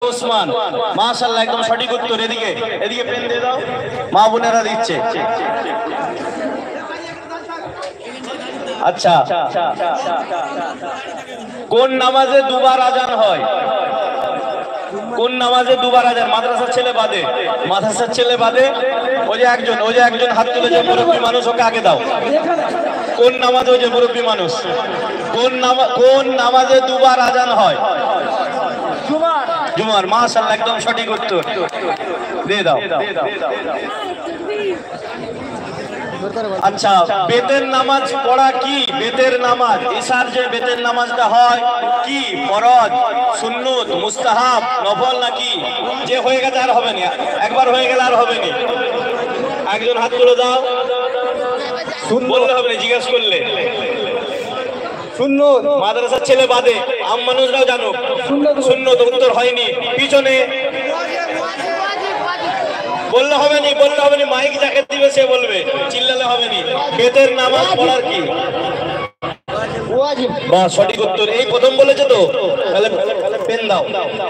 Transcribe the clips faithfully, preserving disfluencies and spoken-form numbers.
ওসমান। মাশাআল্লাহ, একদম সঠিক উত্তর। এদিকে এদিকে পেন দিয়ে দাও, মা বোনেরা দিচ্ছে। আচ্ছা, কোন নামাজে দুবার আজান হয়? কোন নামাজে দুবার আজান? মাদ্রাসার ছেলে বাদে, মাদ্রাসার ছেলে বাদে। ওই যে একজন, ওই যে একজন হাত তুলে, যে মুরব্বী মানুষ, ওকে আগে দাও। কোন নামাজে, ওই যে মুরব্বী মানুষ, কোন নামাজ, কোন নামাজে দুবার আজান হয়? জুমার। জুমার। মাশাআল্লাহ, একদম সঠিক উত্তর। দিয়ে দাও। আচ্ছা, বেতের নামাজ পড়া কি? বেতের নামাজ, ইশার যে বেতের নামাজটা হয় কি? ফরজ, সুন্নত, মুস্তাহাব, নফল নাকি? যে হয়ে গেছে আর হবে না, একবার হয়ে গেলে আর হবে না। একজন হাত তুলে দাও। বললে হবে না, জিজ্ঞেস করলে। সুন্নত। মাদ্রাসার ছেলে বাদে আম মানুষরাও জানো সুন্নত। উত্তর হয়নি। পিছনে বললে হবে নি, বললে হবে নি, মাইক যাকে দিবে সে বলবে, চিল্লালে হবে নি। বেতের নামাজ পড়ার কি? ওয়াজিব। বাহ, সঠিক উত্তর। এই প্রথম বলেছে তো, তাহলে পেন দাও।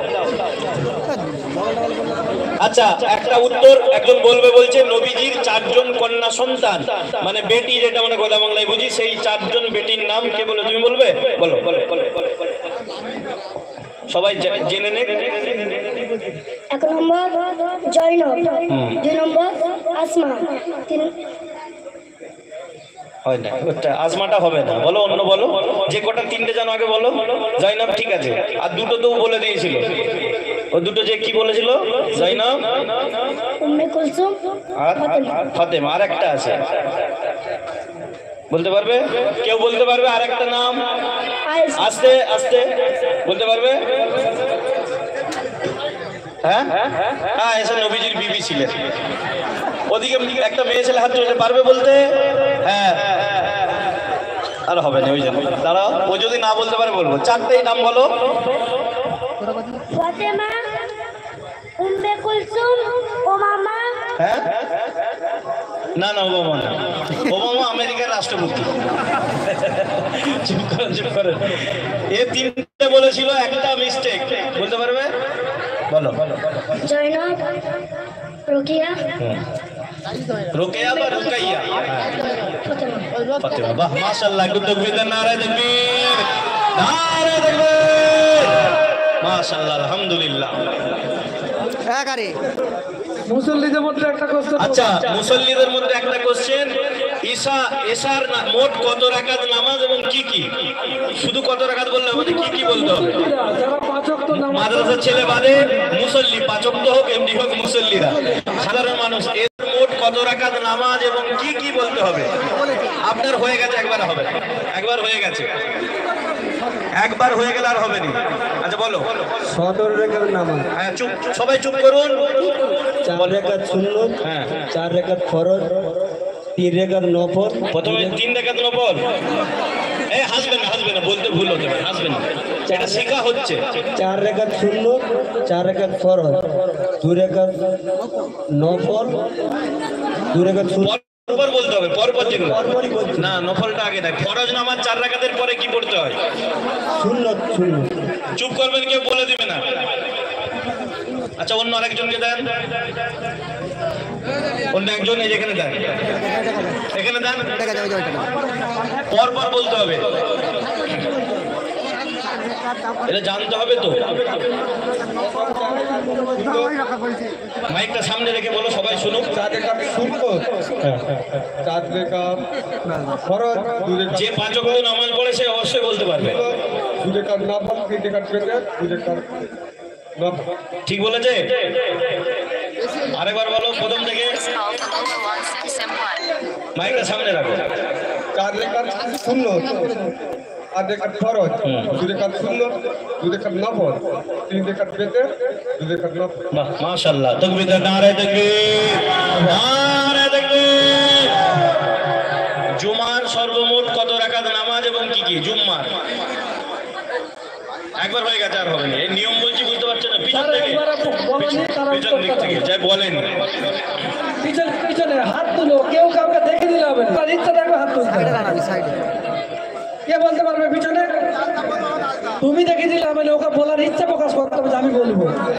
আচ্ছা, একটা উত্তর একজন বলবে, বলছে নবীজির চারজন কন্যা সন্তান, মানে বেটি, যেটা মানে গোদা বাংলায় বুঝি, সেই চারজন বেটির নাম কে বলে? তুমি বলবে? বলো। সবাই জেনে নে। এক নম্বর জয়নব, দুই নম্বর আসমা, তিন হয় না, ওটা আজমাটা হবে না। বলো, অন্য বলো, যে কটা তিনটে জানো আগে বলো। জয়নব ঠিক আছে, আর দুটো তো বলে দিয়েছিল। ও দুটো যে কি বলেছিল? জয়নব, উম্মে কুলসুম, আর ফাতেমা। আর একটা আছে, বলতে পারবে কেউ? বলতে পারবে আর একটা নাম? আস্তে আস্তে বলতে পারবে? হ্যাঁ হ্যাঁ, এসে নবীজির বিবি ছিলেন। ওদিকে একটা মেয়ে ছেলে হাত তুলে পারবে বলতে? হ্যাঁ, আর হবে না, ওই জন্য দাঁড়াও। ও যদি না বলতে পারে বলবো। চারটেই নাম বলো। ফাতেমা, উম্মে কুলসুম, ওমামা। হ্যাঁ, না না, ওবামা না। ওবামা আমেরিকার রাষ্ট্রপতি। চুপ করেন, চুপ করেন। এ তিনটে বলেছিল, একটা মিস্টেক। বলতে পারবে? বলো। জয়নব, রোকিয়া, রোকেয়া বা রুকাইয়া? ফাতেমা। বাহ, মাশাআল্লাহ, একটু তাকবীর দেন। নারে তাকবীর, নারে তাকবীর। মাশাআল্লাহ, আলহামদুলিল্লাহ। মুসল্লিদের মধ্যে একটা কোশ্চেন। আচ্ছা, মুসল্লিদের মধ্যে একটা কোশ্চেন। ঈশা এশার মোট কত রাকাত নামাজ এবং কি কি? শুধু কত রাকাত বললে হবে, কি কি বলতে হবে? যারা পাঁচ ওয়াক্ত নামাজ, মাদ্রাসার ছেলে বাদে মুসল্লি, পাঁচ ওয়াক্ত হোক, এমডি হোক, মুসল্লিরা, সাধারণ মানুষ, এর মোট কত রাকাত নামাজ এবং কি কি বলতে হবে? আপনার হয়ে গেছে, একবার হবে, একবার হয়ে গেছে, একবার হয়ে গেলে আর হবে না। আচ্ছা বলো। সতেরো রেখার নামাজ। হ্যাঁ, চুপ, সবাই চুপ করুন। চার রেখাত সুন্নত, হ্যাঁ, চার রেখাত ফরজ, তিন রেখাত নফল। প্রথমে তিন রেখাত নফল। এই হাসবে না, হাসবে না, বলতে ভুল হতে পারে, হাসবে না, এটা শেখা হচ্ছে। চার রেখাত সুন্নত, চার রেখাত ফরজ, দুই রেখাত নফল, দুই রেখাত সুন্নত। পরপর বলতে হবে, পরপর যেগুলো না, নফলটা আগে দেখ। ফরজ নামাজ চার রাকাতের পরে কি পড়তে হয়? সুন্নত। সুন্নত। চুপ করবেন, কেউ বলে দিবে না। আচ্ছা, অন্য আরেকজনকে দেন, অন্য একজন এই যেখানে দেন, এখানে দেন, পরপর বলতে হবে, এটা জানতে হবে তো। মাইকটা সামনে রেখে বলো, সবাই শুনুক। চার রেখাত সুন্নত, চার রেখাত ফরজ, দুই রেখাত যে পাঁচ ওয়াক্ত নামাজ পড়ে সে অবশ্যই বলতে পারবে। দুই রেখাত নফল, তিন রেখাত ফিতর, দুই রেখাত নফল। ঠিক বলেছে? আরেকবার বলো প্রথম থেকে, মাইকটা সামনে রাখো। চার রেখাত সুন্নত, চার রেখাত ফরজ, দুই রেখাত সুন্নত, দুই রেখাত নফল, তিন রেখাত ফিতর, দুই রেখাত নফল। বাহ, মাশাআল্লাহ, তাকবীর, নারে তাকবীর, নারে তাকবীর। জুমার সর্বমোট কত রাকাত নামাজ এবং কি কি? জুম্মার একবার হয়ে গেছে, আর হবে না। এই নিয়ম বলছি, বুঝতে পারছেন না? পিছন থেকে, পিছন দিক থেকে যাই বলেন, পিছনে পিছনে হাত তুলো, কেউ কাউকে দেখে দিলে হবে না, ইচ্ছা থাকবে হাত তুলতে। কে বলতে পারবে পিছনে? তুমি দেখে দিলে হবে না, ওকে বলার ইচ্ছা প্রকাশ করতে হবে যে আমি বলবো।